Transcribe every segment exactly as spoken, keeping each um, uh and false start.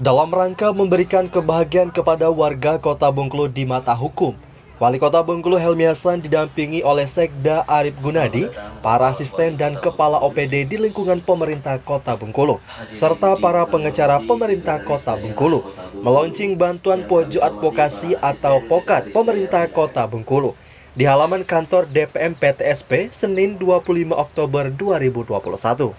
Dalam rangka memberikan kebahagiaan kepada warga Kota Bengkulu di mata hukum, Wali Kota Bengkulu Helmi Hasan didampingi oleh Sekda Arif Gunadi, para asisten dan kepala O P D di lingkungan pemerintah Kota Bengkulu, serta para pengacara pemerintah Kota Bengkulu, meluncing bantuan pojok advokasi atau Pokat pemerintah Kota Bengkulu di halaman kantor D P M P T S P Senin dua puluh lima Oktober dua ribu dua puluh satu.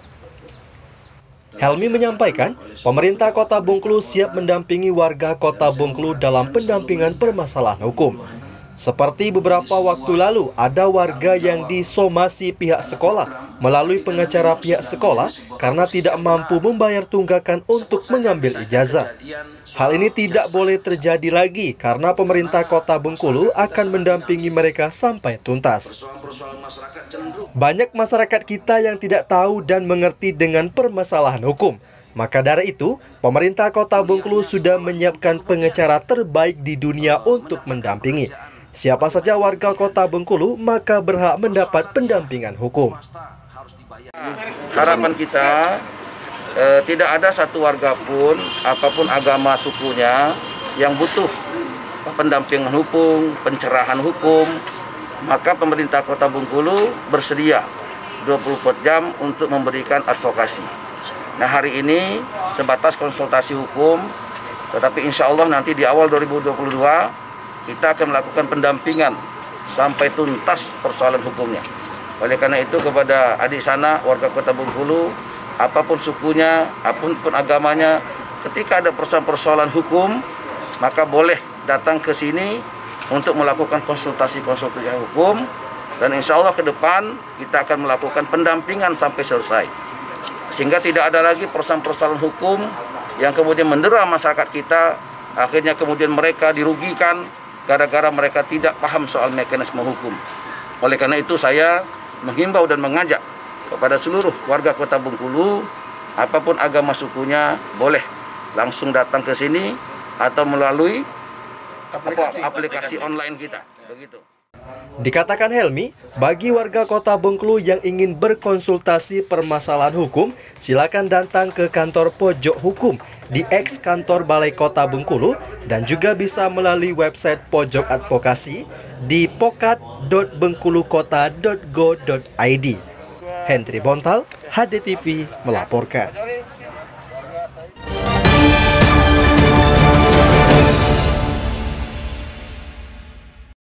Helmi menyampaikan, pemerintah Kota Bengkulu siap mendampingi warga Kota Bengkulu dalam pendampingan permasalahan hukum. Seperti beberapa waktu lalu, ada warga yang disomasi pihak sekolah melalui pengacara pihak sekolah karena tidak mampu membayar tunggakan untuk mengambil ijazah. Hal ini tidak boleh terjadi lagi karena pemerintah Kota Bengkulu akan mendampingi mereka sampai tuntas. Banyak masyarakat kita yang tidak tahu dan mengerti dengan permasalahan hukum. Maka dari itu, pemerintah Kota Bengkulu sudah menyiapkan pengacara terbaik di dunia untuk mendampingi. Siapa saja warga Kota Bengkulu maka berhak mendapat pendampingan hukum. Harapan kita eh, tidak ada satu warga pun, apapun agama sukunya, yang butuh pendampingan hukum, pencerahan hukum. Maka pemerintah Kota Bengkulu bersedia dua puluh empat jam untuk memberikan advokasi. Nah, hari ini sebatas konsultasi hukum, tetapi insya Allah nanti di awal dua ribu dua puluh dua kita akan melakukan pendampingan sampai tuntas persoalan hukumnya. Oleh karena itu kepada adik sana warga Kota Bengkulu, apapun sukunya, apapun agamanya, ketika ada persoalan-persoalan hukum, maka boleh datang ke sini untuk melakukan konsultasi-konsultasi hukum, dan insya Allah ke depan kita akan melakukan pendampingan sampai selesai. Sehingga tidak ada lagi persoalan-persoalan hukum yang kemudian mendera masyarakat kita, akhirnya kemudian mereka dirugikan gara-gara mereka tidak paham soal mekanisme hukum. Oleh karena itu saya menghimbau dan mengajak kepada seluruh warga Kota Bengkulu, apapun agama sukunya, boleh langsung datang ke sini atau melalui aplikasi, aplikasi online kita. Begitu. Dikatakan Helmi, bagi warga Kota Bengkulu yang ingin berkonsultasi permasalahan hukum, silakan datang ke kantor pojok hukum di eks kantor Balai Kota Bengkulu dan juga bisa melalui website pojok advokasi di pokat dot bengkulukota dot go dot i d. Hendri Bontal, H D T V melaporkan.